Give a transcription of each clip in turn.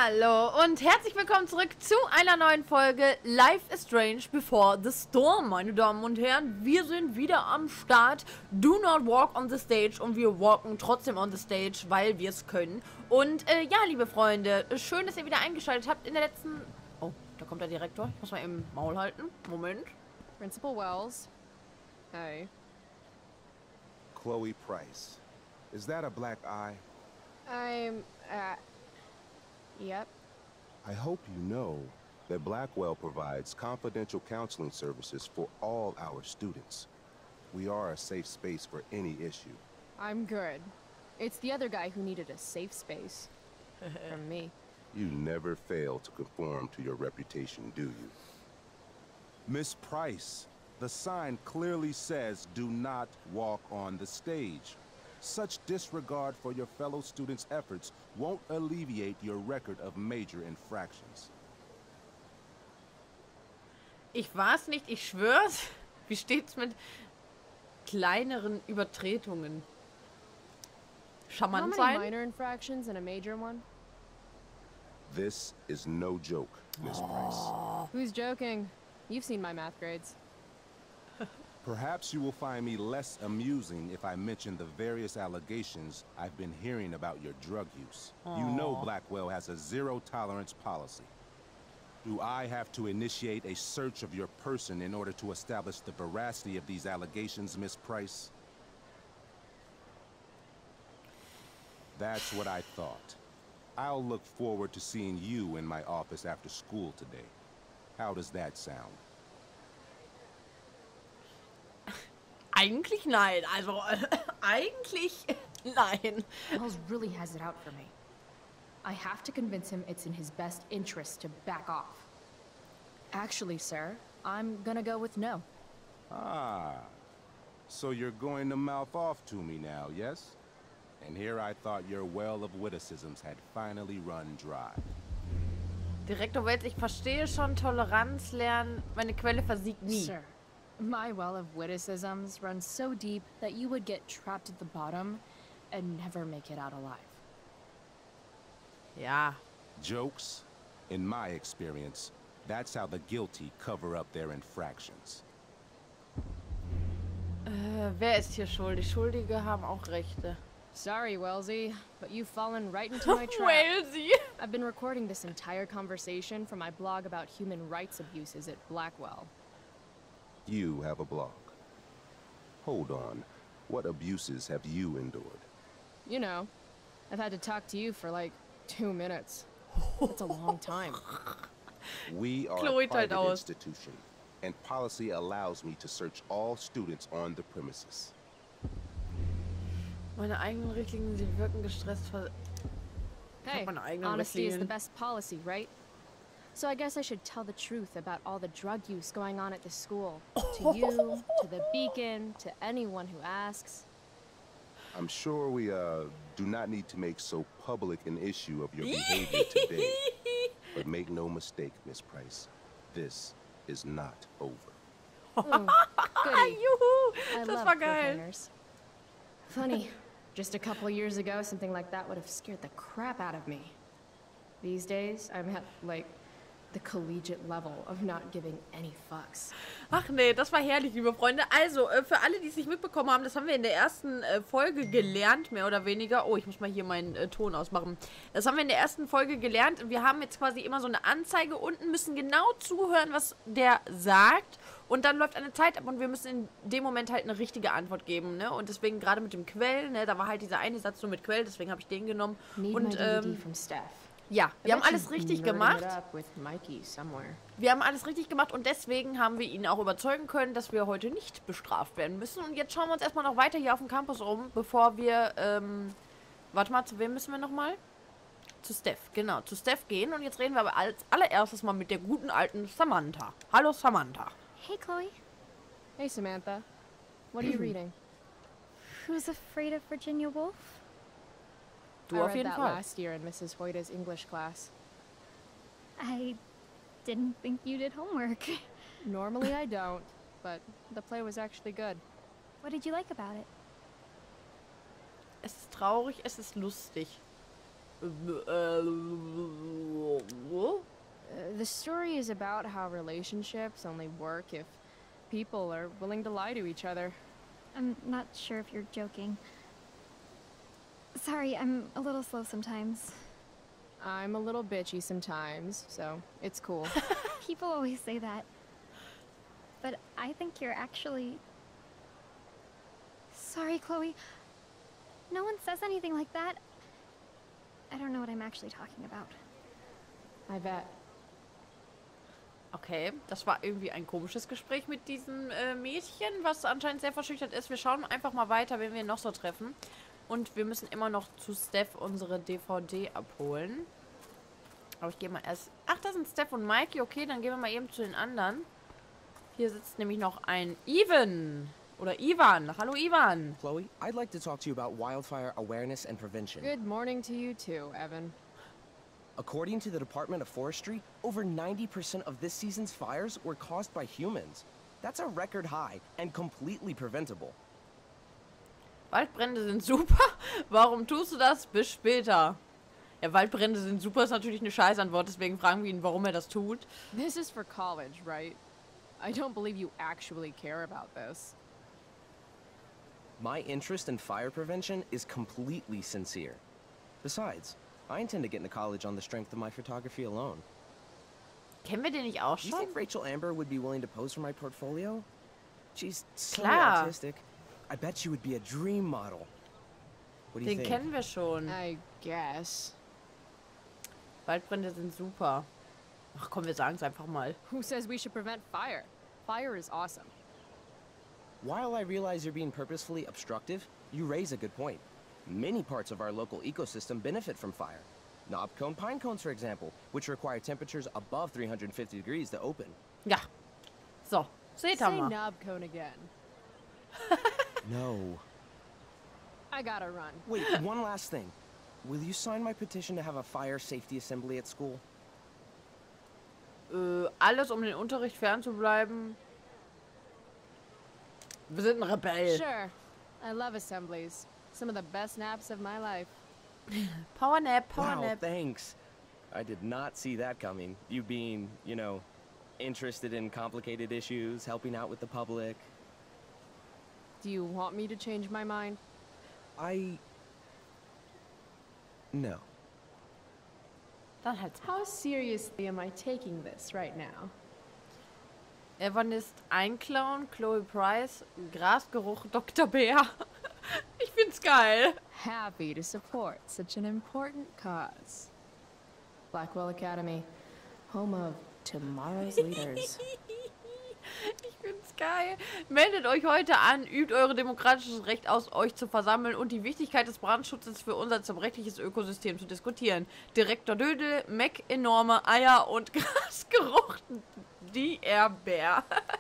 Hallo und herzlich willkommen zurück zu einer neuen Folge Life is Strange Before the Storm, meine Damen und Herren. Wir sind wieder am Start. Do not walk on the stage und wir walken trotzdem on the stage, weil wir es können. Und ja, liebe Freunde, schön, dass ihr wieder eingeschaltet habt in der letzten... Oh, da kommt der Direktor. Ich muss mal im Maul halten. Moment. Principal Wells. Hey. Chloe Price. Is that a black eye? Yep. I hope you know that Blackwell provides confidential counseling services for all our students. We are a safe space for any issue. I'm good. It's the other guy who needed a safe space. From me. You never fail to conform to your reputation, do you? Miss Price, the sign clearly says do not walk on the stage. Such disregard for your fellow students' efforts won't alleviate your record of major infractions. Ich war's nicht, ich schwör's. Wie steht's mit kleineren Übertretungen? How Charmant many sein? minor infractions and a major one? This is no joke, Miss Price. Who's joking? You've seen my math grades. Perhaps you will find me less amusing if I mention the various allegations I've been hearing about your drug use. You know Blackwell has a zero-tolerance policy. Do I have to initiate a search of your person in order to establish the veracity of these allegations, Miss Price? That's what I thought. I'll look forward to seeing you in my office after school today. How does that sound? Eigentlich nein. Also, eigentlich nein. Wells really has it out for me. I have to convince him it's in his best interest to back off. Actually, sir, I'm gonna go with no. Ah, so you're going to mouth off to me now, yes? And here I thought your well of witticisms had finally run dry. Direktor Wells, ich verstehe schon, Toleranz lernen. Meine Quelle versiegt nie. Sir, my well of witticisms runs so deep that you would get trapped at the bottom and never make it out alive. Ja. Jokes, in my experience, that's how the guilty cover up their infractions. Wer ist hier schuldig? Schuldige haben auch Rechte. Sorry, Wellsy, but you've fallen right into my trap. Wellsy. I've been recording this entire conversation for my blog about human rights abuses at Blackwell. You have a blog. Hold on. What abuses have you endured? You know, I've had to talk to you for like 2 minutes. That's a long time. We are Chloe a private aus. institution, and policy allows me to search all students on the premises. Meine eigenen Richtlinien, sie wirken gestresst. Hey, meine eigenen honesty is the Richtlinien. best policy, right? So I guess I should tell the truth about all the drug use going on at the school. To you, to the Beacon, to anyone who asks. I'm sure we do not need to make so public an issue of your behavior today. But make no mistake, Miss Price, this is not over. Goody. Juhu, I das love war geil. cliffhangers. Funny, just a couple years ago, something like that would have scared the crap out of me. These days, I'm at, like, the collegiate level of not giving any fucks. Ach nee, das war herrlich, liebe Freunde. Also, für alle, die es nicht mitbekommen haben, das haben wir in der ersten Folge gelernt, mehr oder weniger. Oh, ich muss mal hier meinen Ton ausmachen. Das haben wir in der ersten Folge gelernt. Wir haben jetzt quasi immer so eine Anzeige unten, müssen genau zuhören, was der sagt. Und dann läuft eine Zeit ab und wir müssen in dem Moment halt eine richtige Antwort geben, ne? Und deswegen gerade mit dem Quell, ne? Da war halt dieser eine Satz nur mit Quell, deswegen habe ich den genommen. Need Und my DVD from Steph. ja, wir haben I bet alles she's richtig nerding gemacht. it up with Mikey somewhere. Wir haben alles richtig gemacht und deswegen haben wir ihn auch überzeugen können, dass wir heute nicht bestraft werden müssen. Und jetzt schauen wir uns erstmal noch weiter hier auf dem Campus um, bevor wir, warte mal, zu wem müssen wir nochmal? Zu Steph, genau, zu Steph gehen. Und jetzt reden wir aber als allererstes mal mit der guten alten Samantha. Hallo Samantha. Hey, Chloe. Hey, Samantha. What are you reading? Who's Afraid of Virginia Woolf? Du I auf read jeden that Fall. last year in Mrs. Hoyta's English class. I didn't think you did homework. Normally I don't, but the play was actually good. What did you like about it? Es ist traurig, es ist lustig. The story is about how relationships only work if people are willing to lie to each other. I'm not sure if you're joking. Sorry, I'm a little slow sometimes. I'm a little bitchy sometimes, so it's cool. People always say that. But I think you're actually... Sorry, Chloe. No one says anything like that. I don't know what I'm actually talking about. I bet. Okay, das war irgendwie ein komisches Gespräch mit diesem Mädchen, was anscheinend sehr verschüchtert ist. Wir schauen einfach mal weiter, wen wir noch so treffen. Und wir müssen immer noch zu Steph unsere DVD abholen. Aber ich gehe mal erst... Ach, das sind Steph und Mikey. Okay, dann gehen wir mal eben zu den anderen. Hier sitzt nämlich noch ein Ivan. Oder Ivan. Hallo, Ivan. Chloe, I'd like to talk to you about wildfire awareness and prevention. Good morning to you too, Evan. According to the Department of Forestry, over 90% of this season's fires were caused by humans. That's a record high and completely preventable. Waldbrände sind super. Warum tust du das? Bis später. Ja, Waldbrände sind super ist natürlich eine Scheißantwort, deswegen fragen wir ihn, warum er das tut. This is for college, right? I don't believe you actually care about this. My interest in fire prevention is completely sincere. Besides, I intend to get into college on the strength of my photography alone. Kennen wir den nicht auch Do you schon? think Rachel Amber would be willing to pose for my portfolio? She's so Klar. artistic. I bet she would be a dream model. What do you Den think? kennen wir schon. I guess. Waldbrände sind super. Ach komm, wir sagen es einfach mal. Who says we should prevent fire? Fire is awesome. While I realize you're being purposefully obstructive, you raise a good point. Many parts of our local ecosystem benefit from fire. Knobcone pine cones, for example, which require temperatures above 350 degrees to open. Ja. So, seht ihr Say mal. knob cone again. No. I gotta run. Wait, one last thing. Will you sign my petition to have a fire safety assembly at school? Alles, um den Unterricht fernzubleiben. Wir sind ein Rebell. Sure. I love assemblies. Some of the best naps of my life. Powernap, Wow, Powernap. thanks. I did not see that coming. You being, you know, interested in complicated issues, helping out with the public. Do you want me to change my mind? No. Dann halt. How seriously am I taking this right now? Evan ist ein Clown, Chloe Price, Grasgeruch, Dr. Bär. Ich find's geil. Happy to support such an important cause. Blackwell Academy, home of tomorrow's leaders. Ich find's geil. Meldet euch heute an, übt eure demokratisches Recht aus, euch zu versammeln und die Wichtigkeit des Brandschutzes für unser zerbrechliches Ökosystem zu diskutieren. Direktor Dödel, Mac enorme Eier und Grasgeruch, die Bär.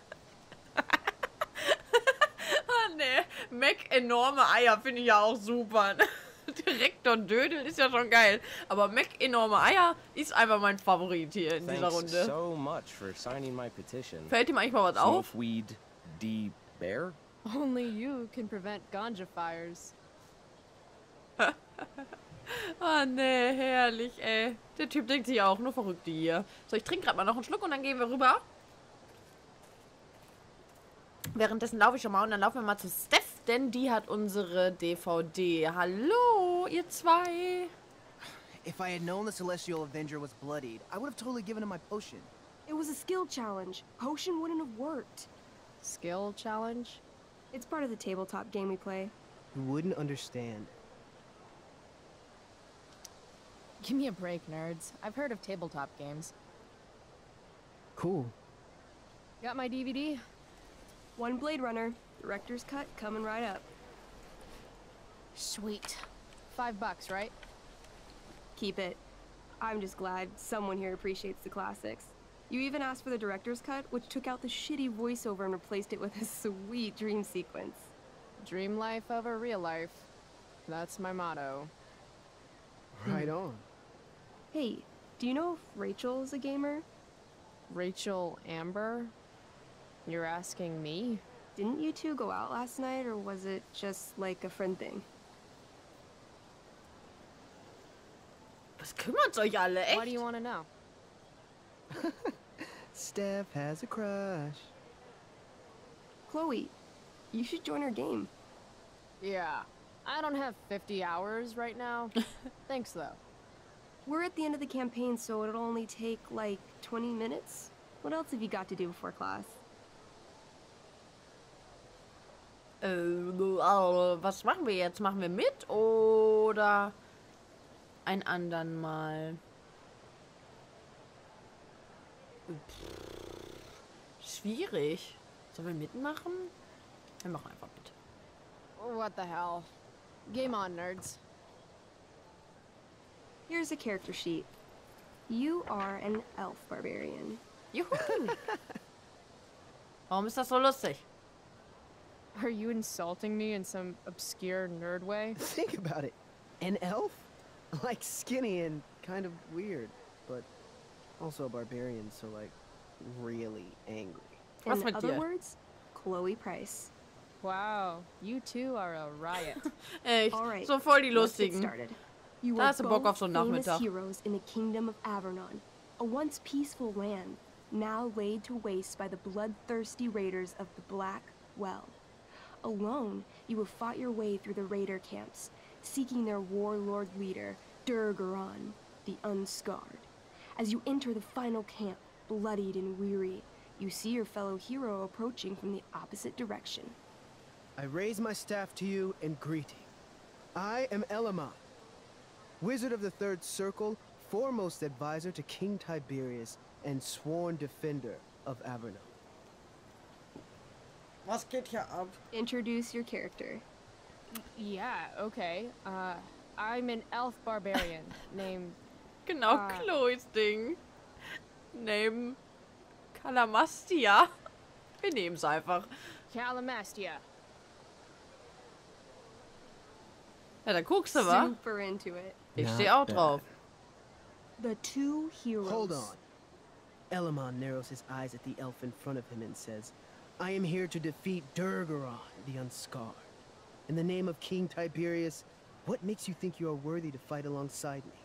Ah ne, Mac enorme Eier finde ich ja auch super. Direktor Dödel ist ja schon geil. Aber Mac enorme Eier ist einfach mein Favorit hier in dieser Thanks Runde. so much for signing my petition. Fällt ihm eigentlich mal was auf? Smokeweed D. Bear? Only you can prevent ganja fires. Ah, ne, herrlich, ey. Der Typ denkt sich auch, nur Verrückte hier. So, ich trinke gerade mal noch einen Schluck und dann gehen wir rüber. Währenddessen laufe ich schon mal und dann laufen wir mal zu Steph, denn die hat unsere DVD. Hallo, ihr zwei. If I had known the Celestial Avenger was bloodied, I would have totally given him my potion. It was a skill challenge. Potion wouldn't have worked. Skill challenge? It's part of the tabletop game we play. You wouldn't understand. Give me a break, nerds. I've heard of tabletop games. Cool. Got my DVD? One Blade Runner, director's cut coming right up. Sweet. $5, right? Keep it. I'm just glad someone here appreciates the classics. You even asked for the director's cut, which took out the shitty voiceover and replaced it with a sweet dream sequence. Dream life over real life. That's my motto. Right on. Hey, do you know if Rachel is a gamer? Rachel Amber? You're asking me? Didn't you two go out last night, or was it just like a friend thing? Was kümmert's euch alle, echt? Why do you want to know? Steph has a crush. Chloe, you should join our game. Yeah. I don't have 50 hours right now. Thanks, though. We're at the end of the campaign, so it'll only take, like, 20 minutes. What else have you got to do before class? Was machen wir jetzt? Machen wir mit oder ein andern Mal? Schwierig. Sollen wir mitmachen? Wir machen einfach mit. What the hell? Game on, nerds. Here's a character sheet. You are an elf barbarian. Juhu! Warum ist das so lustig? Are you insulting me in some obscure nerd way? Think about it. An elf? Like skinny and kind of weird, but also a barbarian, so like really angry. Was In mit other dir? words, Chloe Price. Wow, you two are a riot. Echt, All right, so voll die let's get lustigen. started. You Da are hast du Bock both auf so einen famous Nachmittag. heroes in the kingdom of Avernon, a once peaceful land, now laid to waste by the bloodthirsty raiders of the Black Well. Alone, you have fought your way through the raider camps, seeking their warlord leader, Durgaron, the Unscarred. As you enter the final camp, bloodied and weary, you see your fellow hero approaching from the opposite direction. I raise my staff to you in greeting. I am Elamon, Wizard of the Third Circle, foremost advisor to King Tiberius, and sworn defender of Avernon. Was geht hier ab? Introduce your character. Yeah, okay. I'm an elf barbarian named... Genau, Ah. Chloes Ding. Neben Calamastia. Wir nehmen's einfach. Calamastia. Ja, da guckst du, wa? Super into it. Ich Not steh auch bad. drauf. The two heroes. Hold on. Elamon narrows his eyes at the elf in front of him and says, I am here to defeat Durgaron, the Unscarred. In the name of King Tiberius, what makes you think you are worthy to fight alongside me?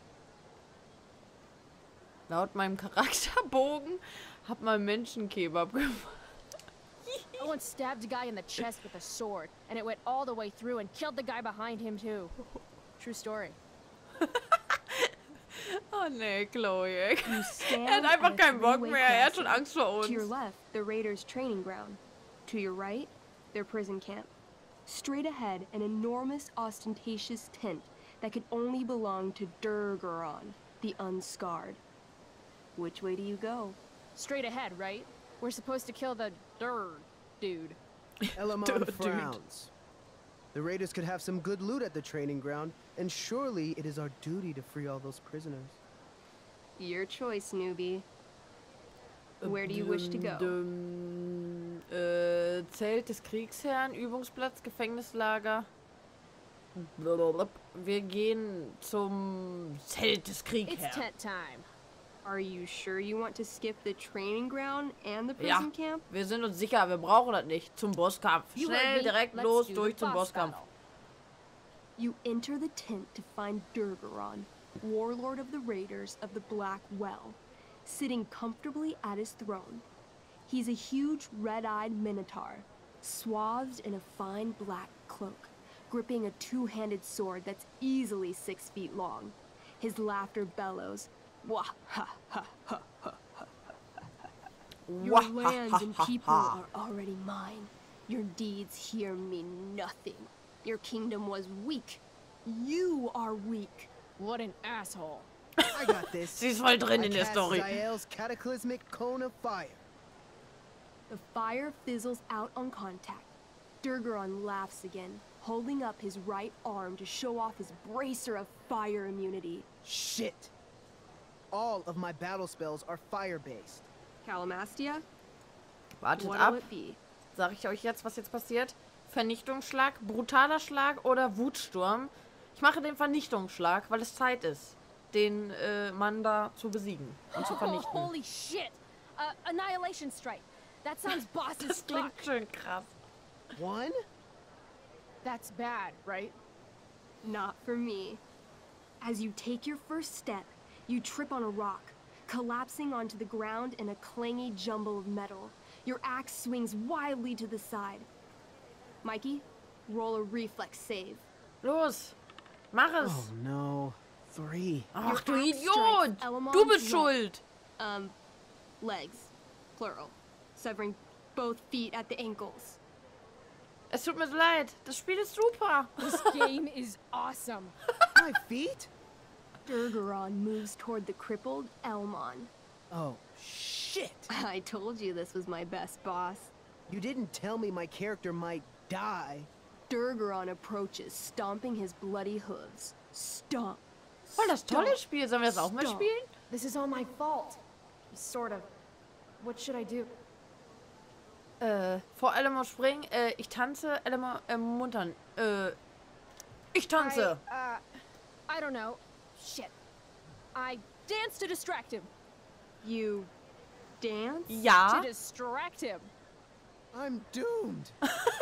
Laut meinem Charakterbogen hab mal Menschenkebab gemacht. I once stabbed a guy in the chest with a sword, and it went all the way through and killed the guy behind him too. True story. Oh nee, Chloe. Er You stand hat einfach at a keinen Bock three-way mehr. Er hat schon crossing. Angst vor To your uns. left, the raiders' training ground. To your right, their prison camp. Straight ahead, an enormous, ostentatious tent that could only belong to Durgaron, the Unscarred. Which way do you go? Straight ahead, right? We're supposed to kill the dude. Elamon Dude. frowns. The raiders could have some good loot at the training ground, and surely it is our duty to free all those prisoners. Your choice, newbie. Where do you wish to go? Zelt des Kriegsherrn, Übungsplatz, Gefängnislager. Wir gehen zum Zelt des It's Kriegsherrn. tent time. Are you sure you want to skip the training ground and the Ja, prison camp? wir sind uns sicher, wir brauchen das nicht. Zum Bosskampf. You Schnell, heard me. direkt Let's los, do durch the zum boss Bosskampf. battle. You enter the tent to find Durgaron, warlord of the raiders of the Black Well, sitting comfortably at his throne. He's a huge red-eyed minotaur, swathed in a fine black cloak, gripping a two-handed sword that's easily 6 feet long. His laughter bellows, "Wah ha ha ha ha ha ha ha. Your lands and people are already mine. Your deeds here mean nothing. Your kingdom was weak. You are weak." What an asshole. I got this. Sie ist voll drin I in der cast Story. Zael's cataclysmic cone of fire. The fire fizzles out on contact. Durgaron laughs again, holding up his right arm to show off his bracer of fire immunity. Shit! All of my battle spells are fire-based. Calamastia, Wartet what'll ab. it be? Sag ich euch jetzt, was jetzt passiert? Vernichtungsschlag, brutaler Schlag oder Wutsturm? Ich mache den Vernichtungsschlag, weil es Zeit ist, den Mann da zu besiegen und zu Oh, vernichten. holy shit! Annihilation strike. That sounds boss as Das fuck. klingt schön krass. One? That's bad, right? Not for me. As you take your first step, you trip on a rock, collapsing onto the ground in a clangy jumble of metal. Your axe swings wildly to the side. Mikey, roll a reflex save. Los, mach es. Oh no. 3. Ach du Your axe Idiot. strikes Elamon's Du bist leg. schuld. Legs, plural, severing both feet at the ankles. Es tut mir so leid. Das Spiel ist super. This game is awesome. My feet? Durgaron moves toward the crippled Elmon. Oh, shit. I told you this was my best boss. You didn't tell me my character might die. Durgaron approaches, stomping his bloody hooves. Stomp. Voll das tolle stomp, Spiel. Sollen wir das auch mal stomp. spielen? This is all my fault. Sort of. What should I do? Vor Elmo springen. Ich tanze. Elmo muntern. Ich tanze. I don't know. Shit. I dance to distract him. You dance? To Ja. distract him. I'm doomed.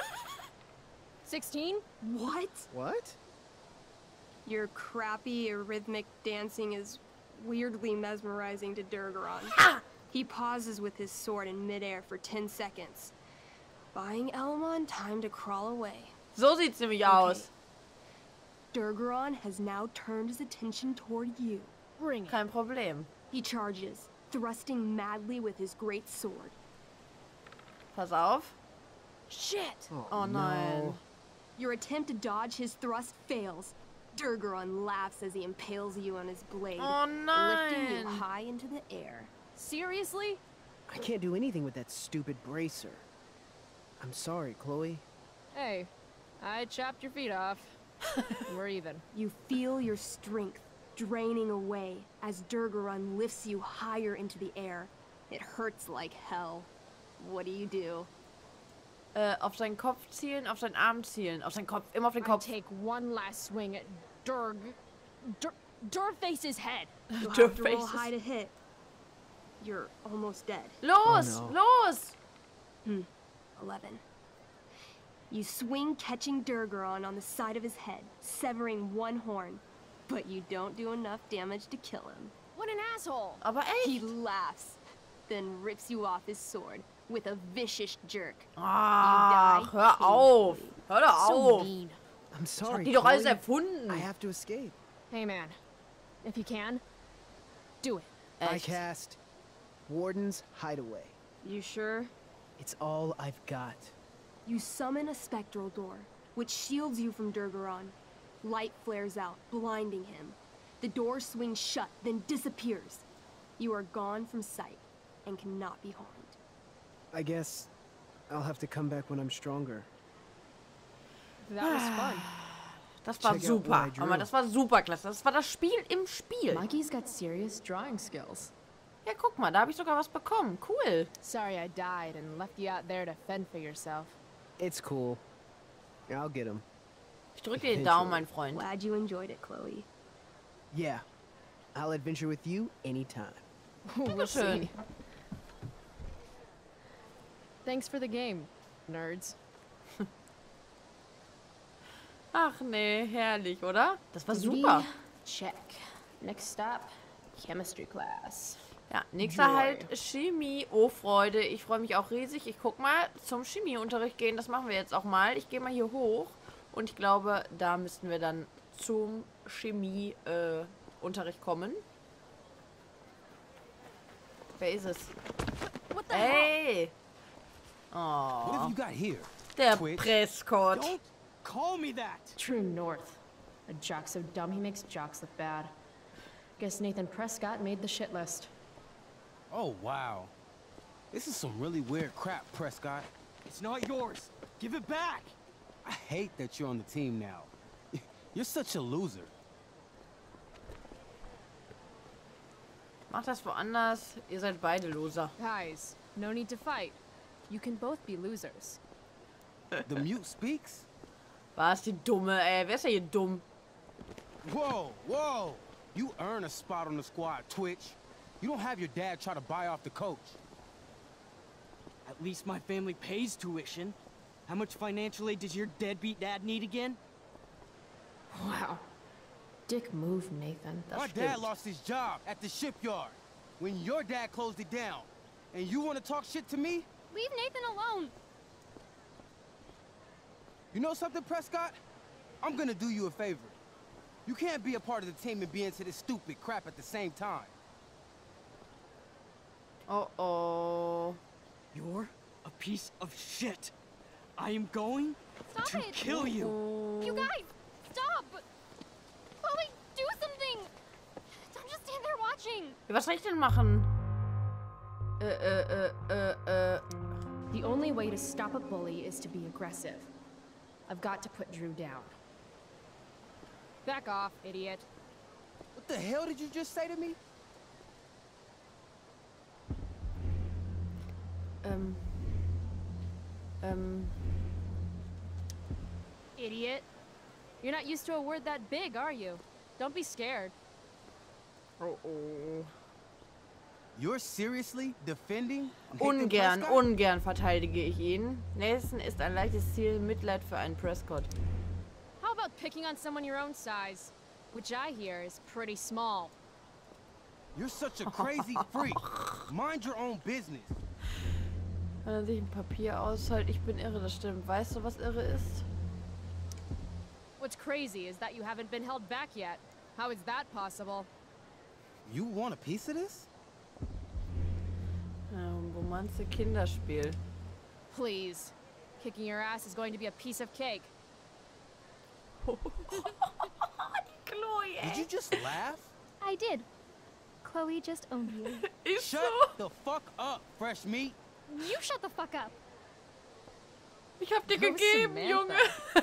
16? What? What? Your crappy, rhythmic dancing is weirdly mesmerizing to Durgaron. He pauses with his sword in midair for 10 seconds, buying Elmon time to crawl away. So sieht's nämlich aus. Durgaron has now turned his attention toward you. Bring it. Kein Problem. He charges, thrusting madly with his great sword. Pass auf. Shit. Oh nein. Your attempt to dodge his thrust fails. Durgaron laughs as he impales you on his blade, Oh lifting you nein. high into the air. Seriously? I can't do anything with that stupid bracer. I'm sorry, Chloe. Hey, I chopped your feet off. We're even. You feel your strength draining away as Durgaron lifts you higher into the air. It hurts like hell. What do? Auf seinen Kopf zielen, auf seinen Arm zielen, auf seinen Kopf, immer auf den I Kopf. take one last swing at Durface's head. You'll Your have to roll faces. high to hit. You're almost dead. Los, Oh, los. 11. You swing, catching Durgaron on the side of his head, severing one horn. But you don't do enough damage to kill him. What an asshole. Aber He echt? laughs, then rips you off his sword with a vicious jerk. Ach, hör auf. Hör doch So auf. mean. I'm sorry, Die doch alles Chloe. erfunden. I have to escape. Hey man, if you can, do it. I Echt. cast Warden's Hideaway. You sure? It's all I've got. You summon a spectral door, which shields you from Durgaron. Light flares out, blinding him. The door swings shut, then disappears. You are gone from sight and cannot be harmed. I guess I'll have to come back when I'm stronger. That was fun. Das war Check out what I super. drew. Aber das war super klasse. Das war das Spiel im Spiel. Mikey's got serious drawing skills. Ja, guck mal, da habe ich sogar was bekommen. Cool. Sorry I died and left you out there to fend for yourself. It's cool. I'll get him. Ich drücke dir den Daumen, mein Freund. Glad you enjoyed it, Chloe. Yeah. I'll adventure with you anytime. We'll Schön. see. Thanks for the game, nerds. Ach nee, herrlich, oder? Das war Duty, super. check. Next stop, chemistry class. Ja, nächster Joy. halt Chemie. Oh, Freude. Ich freue mich auch riesig. Ich guck mal zum Chemieunterricht gehen. Das machen wir jetzt auch mal. Ich gehe mal hier hoch. Und ich glaube, da müssten wir dann zum Chemieunterricht kommen. Wer ist es? Hey! What have Oh, you got here? der Twitch? Prescott. Don't call me that! True North. A jock so dumb he makes jocks look bad. Guess Nathan Prescott made the shit list. Oh, wow. This is some really weird crap, Prescott. It's not yours. Give it back. I hate that you're on the team now. You're such a loser. Macht das woanders. Ihr seid beide Loser. Guys, no need to fight. You can both be losers. The mute speaks? Was, die Dumme, ey. Wer ist ja hier dumm? Whoa, whoa! You earn a spot on the squad, Twitch. You don't have your dad try to buy off the coach. At least my family pays tuition. How much financial aid does your deadbeat dad need again? Wow. Dick move, Nathan. My dad lost his job at the shipyard when your dad closed it down. And you want to talk shit to me? Leave Nathan alone. You know something, Prescott? I'm gonna do you a favor. You can't be a part of the team and be into this stupid crap at the same time. Oh. You're a piece of shit. I am going Stop to it. kill you. You guys, stop. Chloe, do something. Don't just stand there watching. Was soll ich denn machen? The only way to stop a bully is to be aggressive. I've got to put Drew down. Back off, idiot. What the hell did you just say to me? Idiot. You're not used to a word that big, are you? Don't be scared. You're seriously defending Nathan Ungern, Prescott? ungern verteidige ich ihn. Nathan ist ein leichtes Ziel, Mitleid für einen Prescott. How about picking on someone your own size? Which I hear is pretty small. You're such a crazy freak. Mind your own business. Wenn er sich ein Papier aushält, ich bin irre, das stimmt. Weißt du, was irre ist? What's crazy is that you haven't been held back yet. How is that possible? You want a piece of this? Ein romanze Kinderspiel. Please. Kicking your ass is going to be a piece of cake. Chloe, Did you just laugh? I did. Chloe just owned you. Ist Shut so. the fuck up, fresh meat. You shut the fuck up. Ich hab dir Oh, gegeben, Samantha. Junge.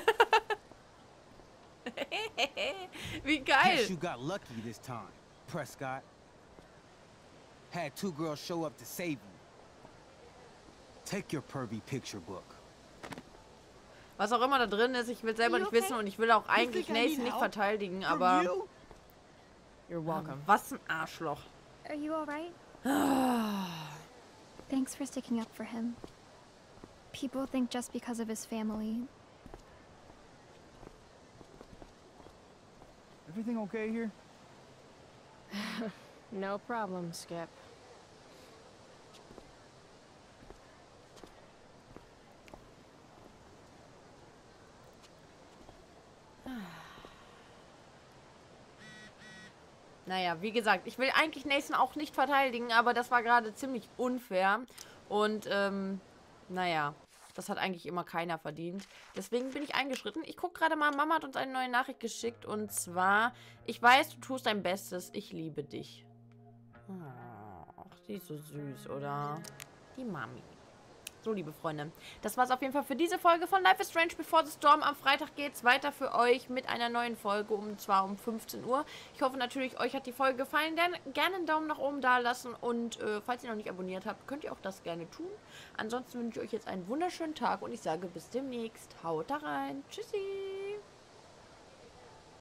Wie Guess geil. you got lucky this time, Prescott. Had two girls show up to save you. Take your pervy picture book. Was auch immer da drin ist, ich will selber You nicht okay? wissen und ich will auch eigentlich think I need Nathan nicht help? verteidigen, From aber you? You're welcome. was ein Arschloch. Are you alright? Thanks for sticking up for him. People think just because of his family. Everything okay here? No problem, Skip. Naja, wie gesagt, ich will eigentlich Nathan auch nicht verteidigen, aber das war gerade ziemlich unfair. Und, naja, das hat eigentlich immer keiner verdient. Deswegen bin ich eingeschritten. Ich gucke gerade mal, Mama hat uns eine neue Nachricht geschickt. Und zwar, ich weiß, du tust dein Bestes. Ich liebe dich. Ach, die ist so süß, oder? Die Mami. So, liebe Freunde, das war es auf jeden Fall für diese Folge von Life is Strange Before the Storm. Am Freitag geht es weiter für euch mit einer neuen Folge, und zwar um 15 Uhr. Ich hoffe natürlich, euch hat die Folge gefallen. Gerne einen Daumen nach oben da lassen und falls ihr noch nicht abonniert habt, könnt ihr auch das gerne tun. Ansonsten wünsche ich euch jetzt einen wunderschönen Tag und ich sage bis demnächst. Haut da rein. Tschüssi.